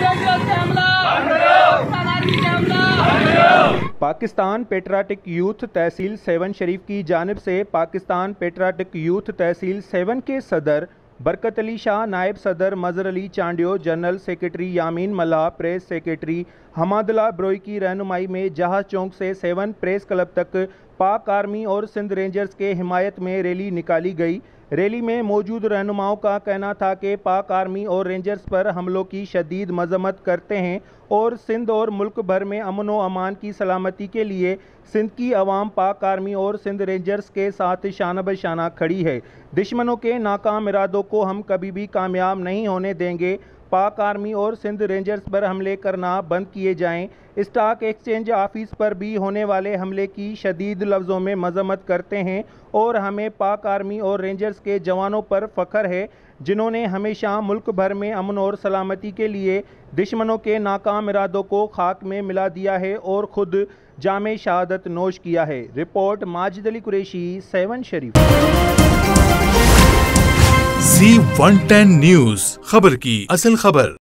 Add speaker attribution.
Speaker 1: Pakistan patriotic youth तहसील 7 शरीफ की जानिब से पाकिस्तान पेट्रियाटिक यूथ तहसील 7 के सदर बरकत अली शाह, नायब सदर Mazhar Ali Chandio, general secretary Yameen Mallah, press secretary Hamadullah Brohi की रहनुमाई में जहाज चौक से 7 प्रेस क्लब तक पाक आर्मी और सिंध रेंजर्स के हिमायत में रैली निकाली गई। रैली में मौजूद रहनुमाओं का कहना था कि पाक आर्मी और रेंजर्स पर हमलों की शदीद मजम्मत करते हैं और सिंध और मुल्क भर में अमन व अमान की सलामती के लिए सिंध की आवाम पाक आर्मी और सिंध रेंजर्स के साथ शाना बशाना खड़ी है। दुश्मनों के नाकाम इरादों को हम कभी भी कामयाब नहीं होने देंगे। पाक आर्मी और सिंध रेंजर्स पर हमले करना बंद किए जाएं। स्टॉक एक्सचेंज ऑफिस पर भी होने वाले हमले की शदीद लफ्ज़ों में मजम्मत करते हैं और हमें पाक आर्मी और रेंजर्स के जवानों पर फ़ख्र है जिन्होंने हमेशा मुल्क भर में अमन और सलामती के लिए दुश्मनों के नाकाम इरादों को खाक में मिला दिया है और ख़ुद जामे शहादत नोश किया है। Report Majid Ali Qureshi, 7 Sharif.
Speaker 2: Z110 news, खबर की असल खबर।